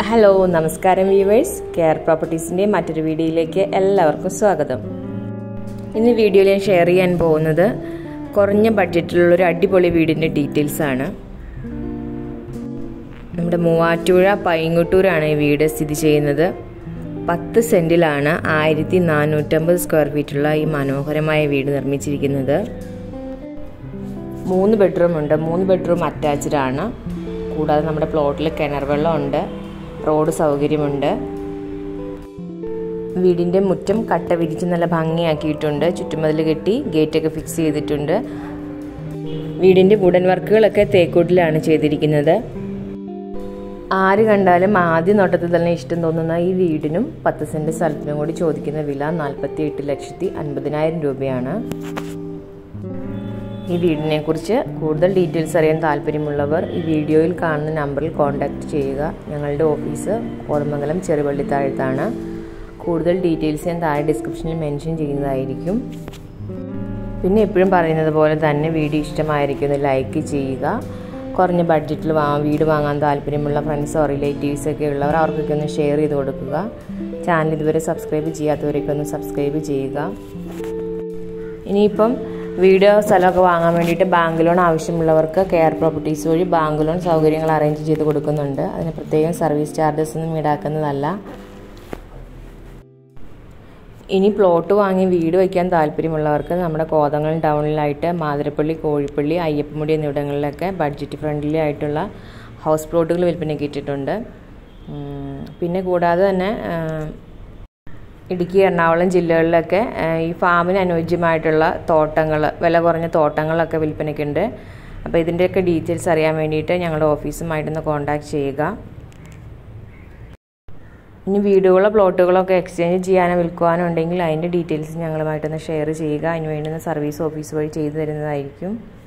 Hello നമസ്കാരം viewers, care പ്രോപ്പർട്ടീസിൻ്റെ മറ്റൊരു വീഡിയോയിലേക്ക് എല്ലാവർക്കും സ്വാഗതം. ഇന്ന് വീഡിയോയിൽ ഞാൻ ഷെയർ ചെയ്യാൻ പോകുന്നത് കുറഞ്ഞ ബഡ്ജറ്റിലുള്ളൊരു അടിപൊളി വീടിൻ്റെ ഡീറ്റെയിൽസാണ്. നമ്മുടെ മൂവാറ്റുപുഴ പൈങ്ങോട്ടൂരാണ് ഈ വീട് സ്ഥിതി ചെയ്യുന്നത്. 10 സെൻറ്റിലാണ് 1450 സ്ക്വയർ ഫീറ്റുള്ള ഈ മനോഹരമായ വീട് നിർമ്മിച്ചിരിക്കുന്നത്. 3 ബെഡ്റൂം ഉണ്ട്. 3 ബെഡ്റൂം അറ്റാച്ച്ഡ് ആണ്. കൂടാതെ നമ്മുടെ പ്ലോട്ടിൽ കിണർ വെള്ളമുണ്ട്, റോഡ് സൗകര്യമുണ്ട്. വീടിൻ്റെ മുറ്റം കട്ട വിരിച്ച് നല്ല ഭംഗിയാക്കിയിട്ടുണ്ട്. ചുറ്റുമതിൽ കെട്ടി ഗേറ്റൊക്കെ ഫിക്സ് ചെയ്തിട്ടുണ്ട്. വീടിൻ്റെ വുഡൻ വർക്കുകളൊക്കെ തേക്കോട്ടിലാണ് ചെയ്തിരിക്കുന്നത്. ആര് കണ്ടാലും ആദ്യ നോട്ടത്തിൽ തന്നെ ഇഷ്ടം തോന്നുന്ന ഈ വീടിനും 10 സെൻറ്റ് സ്ഥലത്തിനും കൂടി ചോദിക്കുന്ന വില 48,50,000 രൂപയാണ്. ഈ വീടിനെ കുറിച്ച് കൂടുതൽ ഡീറ്റെയിൽസ് അറിയാൻ താല്പര്യമുള്ളവർ ഈ വീഡിയോയിൽ കാണുന്ന നമ്പറിൽ കോൺടാക്റ്റ് ചെയ്യുക. ഞങ്ങളുടെ ഓഫീസ് കോതമംഗലം ചെറുവള്ളിത്താഴത്താണ്. കൂടുതൽ ഡീറ്റെയിൽസ് ഞാൻ താഴെ ഡിസ്ക്രിപ്ഷനിൽ മെൻഷൻ ചെയ്യുന്നതായിരിക്കും. പിന്നെ എപ്പോഴും പറയുന്നത് പോലെ തന്നെ വീഡിയോ ഇഷ്ടമായിരിക്കും ലൈക്ക് ചെയ്യുക. കുറഞ്ഞ ബഡ്ജറ്റിൽ വീട് വാങ്ങാൻ താല്പര്യമുള്ള ഫ്രണ്ട്സോ റിലേറ്റീവ്സൊക്കെ ഉള്ളവർ അവർക്കൊക്കെ ഒന്ന് ഷെയർ ചെയ്ത് കൊടുക്കുക. ചാനൽ ഇതുവരെ സബ്സ്ക്രൈബ് ചെയ്യാത്തവരൊക്കെ ഒന്ന് സബ്സ്ക്രൈബ് ചെയ്യുക. ഇനിയിപ്പം വീട് സ്ഥലമൊക്കെ വാങ്ങാൻ വേണ്ടിയിട്ട് ബാങ്ക് ലോൺ ആവശ്യമുള്ളവർക്ക് കെയർ പ്രോപ്പർട്ടീസ് വഴി ബാങ്ക് ലോൺ സൗകര്യങ്ങൾ അറേഞ്ച് ചെയ്ത് കൊടുക്കുന്നുണ്ട്. അതിന് പ്രത്യേകം സർവീസ് ചാർജസ് ഒന്നും ഈടാക്കുന്നതല്ല. ഇനി പ്ലോട്ട് വാങ്ങി വീട് വയ്ക്കാൻ താല്പര്യമുള്ളവർക്ക് നമ്മുടെ കോതമംഗലം ടൗണിലായിട്ട് മാതിരപ്പള്ളി, കോഴിപ്പള്ളി, അയ്യപ്പമുടി എന്നിവിടങ്ങളിലൊക്കെ ബഡ്ജറ്റ് ഫ്രണ്ട്ലി ആയിട്ടുള്ള ഹൗസ് പ്ലോട്ടുകൾ വിൽപ്പനയ്ക്ക് ഇട്ടിട്ടുണ്ട്. പിന്നെ കൂടാതെ തന്നെ ഇടുക്കി, എറണാകുളം ജില്ലകളിലൊക്കെ ഈ ഫാമിന് അനുയോജ്യമായിട്ടുള്ള തോട്ടങ്ങൾ, വില കുറഞ്ഞ തോട്ടങ്ങളൊക്കെ വിൽപ്പനയ്ക്കുണ്ട്. അപ്പോൾ ഇതിൻ്റെയൊക്കെ ഡീറ്റെയിൽസ് അറിയാൻ വേണ്ടിയിട്ട് ഞങ്ങളുടെ ഓഫീസുമായിട്ടൊന്ന് കോൺടാക്റ്റ് ചെയ്യുക. ഇനി വീടുകളോ പ്ലോട്ടുകളൊക്കെ എക്സ്ചേഞ്ച് ചെയ്യാനോ വിൽക്കുവാനോ ഉണ്ടെങ്കിൽ അതിൻ്റെ ഡീറ്റെയിൽസ് ഞങ്ങളുമായിട്ടൊന്ന് ഷെയർ ചെയ്യുക. അതിന് വേണ്ടുന്ന സർവീസ് ഓഫീസ് വഴി ചെയ്തു തരുന്നതായിരിക്കും.